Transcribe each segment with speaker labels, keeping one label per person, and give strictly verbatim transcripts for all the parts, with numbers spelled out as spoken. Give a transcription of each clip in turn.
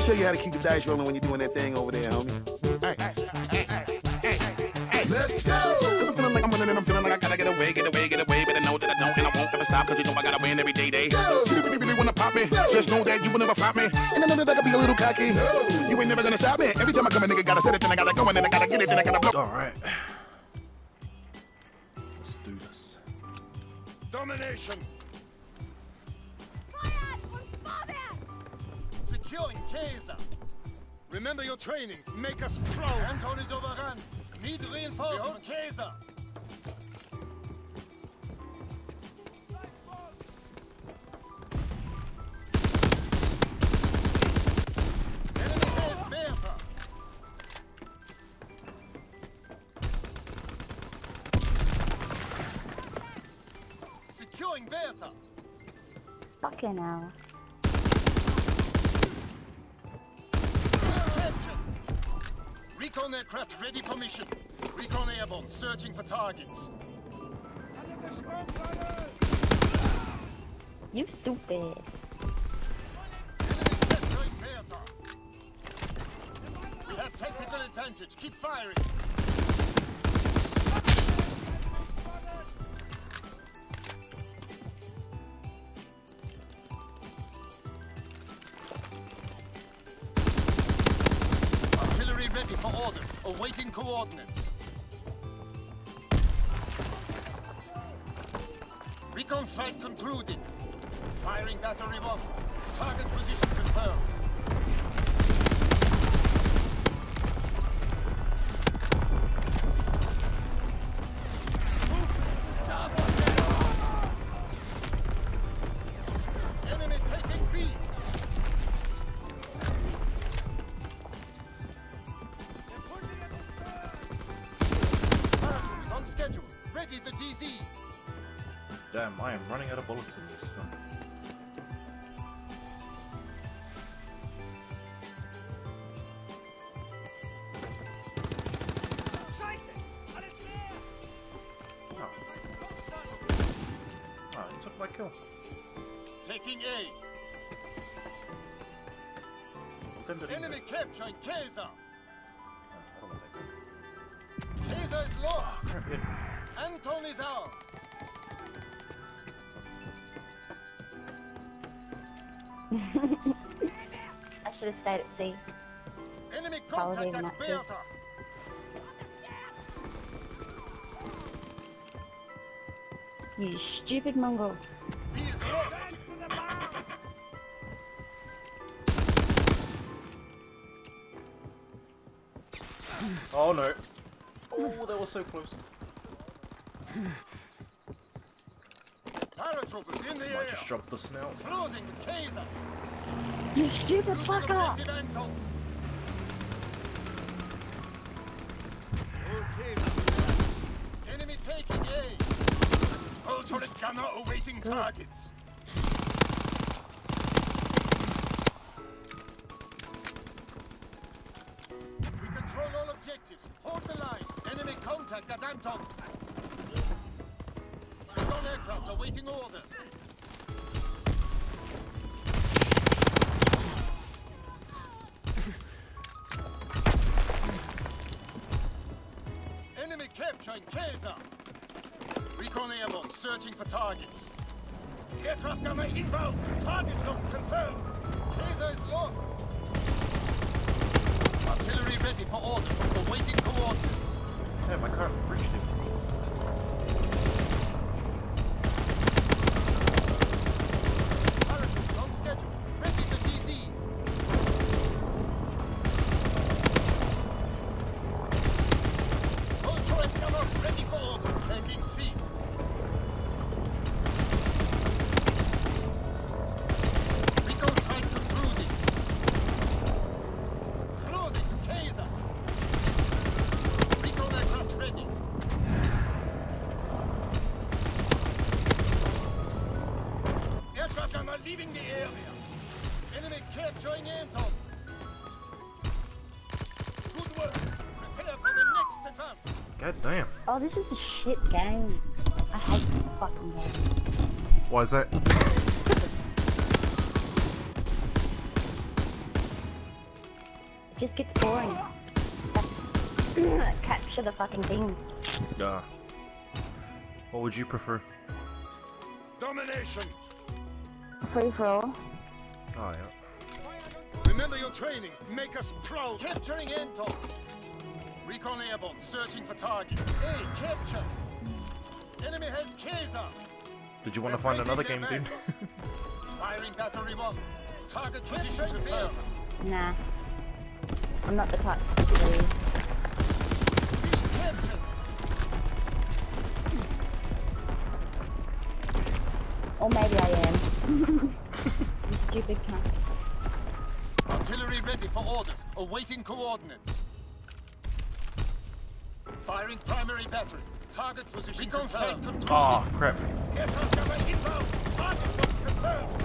Speaker 1: show you how to keep the dice rolling when you're doing that thing over there, homie. Hey, hey, hey, hey, hey, let's go! Cause I'm feeling like I'm winning and I'm feeling like I gotta get away, get away, get away. But I know that I don't and I won't ever stop, cause you know I gotta win every day, day. So you really, really wanna pop me, just know that you will never flop me. And I know that I can be a little cocky. You ain't never gonna stop me. Every time I come a nigga gotta set it, then I gotta go and then I gotta get it, then I gotta blow.
Speaker 2: Alright. Let's do this.
Speaker 3: Domination! Securing Kaiser. Remember your training. Make us proud. Anton is overrun. Need reinforcement. Kaiser. Enemy has Bertha. Securing Bertha.
Speaker 4: Fucking hell.
Speaker 3: Recon aircraft ready for mission. Recon airborne searching for targets.
Speaker 4: You stupid.
Speaker 3: Enemy capturing Bertha. We have tactical advantage. Keep firing. Ready for orders, awaiting coordinates. Recon flight concluded. Firing battery one. Target position confirmed. Enemy taking B. Schedule. Ready the D Z.
Speaker 2: Damn, I am running out of bullets in this one. Oh. Oh, he took my kill.
Speaker 3: Taking A. Enemy capturing Kaiser. Kaiser is lost. Anton is ours.
Speaker 4: I should have stayed at sea.
Speaker 3: Enemy contact at Bertha.
Speaker 4: You stupid mongrel.
Speaker 3: He is lost.
Speaker 2: Oh no. Oh, that was so close.
Speaker 3: Paratroopers in the
Speaker 2: I
Speaker 3: air.
Speaker 2: just dropped the snout.
Speaker 3: Closing with Kaiser.
Speaker 4: You stupid
Speaker 3: Losing
Speaker 4: fucker.
Speaker 3: objective Anton. Okay. Enemy taking A. Hull turret gunner awaiting
Speaker 4: Good.
Speaker 3: targets. We control all objectives. Hold the line. Enemy contact at Anton. Recon aircraft awaiting orders. Enemy capturing Kaiser. Recon airborne searching for targets. Aircraft gunner inbound. Target zone confirmed. Kaiser is lost. Artillery ready for orders. Awaiting coordinates.
Speaker 2: Damn, I can't reach him.
Speaker 3: Paratroopers on schedule. Ready to D Z. Hull turret gunner ready for orders. Taking C. Recon flight concluding. Closing with Kaiser. Recon aircraft ready. Aircraft gunner leaving the area. Enemy capturing Anton. Good work. Prepare for the next advance.
Speaker 2: God damn.
Speaker 4: Oh, this is a shit game. I hate this fucking game.
Speaker 2: Why is that?
Speaker 4: just gets boring. Capture the fucking thing.
Speaker 2: Yeah. What would you prefer?
Speaker 3: Domination.
Speaker 4: Free for all.
Speaker 2: Oh yeah.
Speaker 3: Remember your training. Make us proud. Capturing Anton. Recon airborne. Searching for targets. Hey, capture. Enemy has Kaiser.
Speaker 2: Did you want to find another game, dude?
Speaker 3: Firing battery one. Target position confirmed.
Speaker 4: Nah. I'm not the type to do these.
Speaker 3: Capture.
Speaker 4: Or maybe I am. You stupid cunt.
Speaker 3: Artillery ready for orders. Awaiting coordinates. Firing primary battery. Target position confirmed.
Speaker 2: Oh crap.
Speaker 3: Aircraft gunner inbound. Target lock confirmed.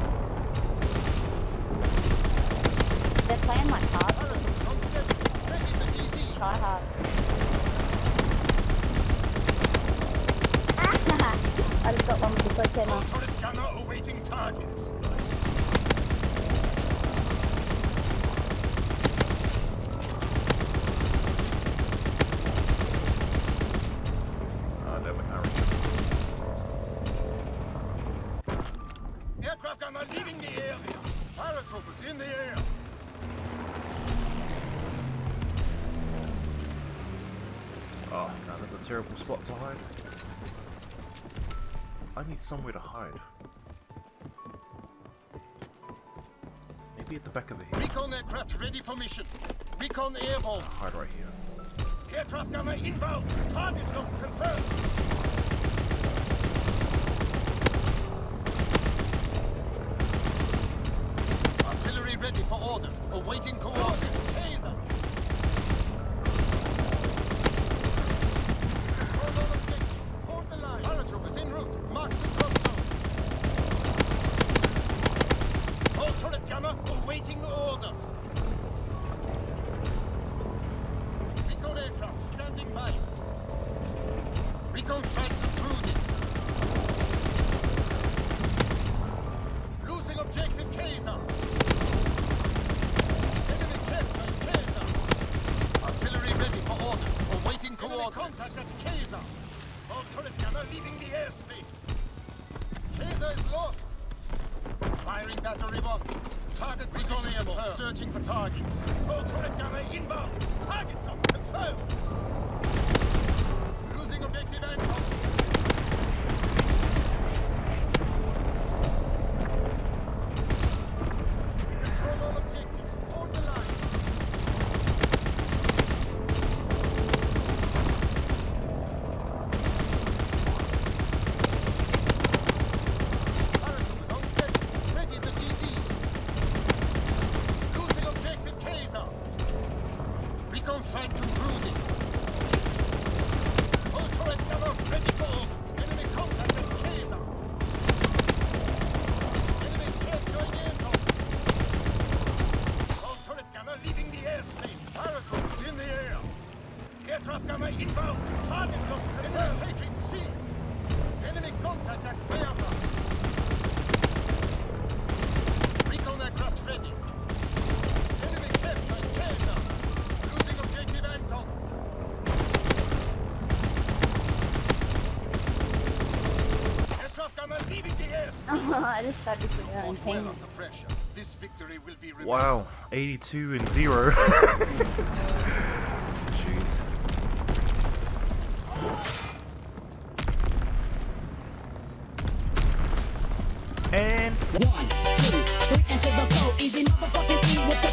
Speaker 4: They're playing like hard.
Speaker 3: Parachutes on schedule. Ready for D Z.
Speaker 4: Try hard. I just got one with the foot channel.
Speaker 3: Turret gunner awaiting targets.
Speaker 2: Oh damn, I can't reach.
Speaker 3: Aircraft gunner leaving the area. Paratroopers in the air.
Speaker 2: Oh god, that's a terrible spot to hide. I need somewhere to hide. Maybe at the back of the hill.
Speaker 3: Recon aircraft ready for mission. Recon airborne.
Speaker 2: Hide right here.
Speaker 3: Aircraft gunner inbound. Target zone confirmed. Artillery ready for orders. Awaiting coordinates. Taser. Hold on objectives. Hold the line. Paratroopers en route. Mark the drop zone. All turret gunner awaiting orders. Recon aircraft standing by. Recon flight concluded. Losing objective Kaiser. Enemy captured Kaiser. Artillery ready for orders. Awaiting coordinates. Contact at Kaiser. All turret gunner leaving the airspace. Kaiser is lost. Firing battery one. Target recon airborne. Searching for targets. All turret gunner inbound. Target zone confirmed. Losing objective Anton. Control all objectives. Hold the line. Paratroopers on schedule. Ready at the D Z. Losing objective Kaiser. Recon flight concluded. All turret gunner ready for orders. Enemy contact at Kaiser. Enemy capturing Anton. All turret gunner leaving the airspace. Paratroopers in the air. Aircraft gunner inbound. Target zone confirmed. Taking C. Enemy contact at Bertha. Recon aircraft ready. Enemy capturing Kaiser. Losing objective Anton. Aircraft gunner leaving the airspace.
Speaker 4: I just started to put it on
Speaker 3: Fought well
Speaker 4: ping.
Speaker 3: under pressure. This victory will be remembered.
Speaker 2: Wow, eighty-two and zero. Jeez. And
Speaker 5: One, two, three, into the flow. Easy motherfucking E with the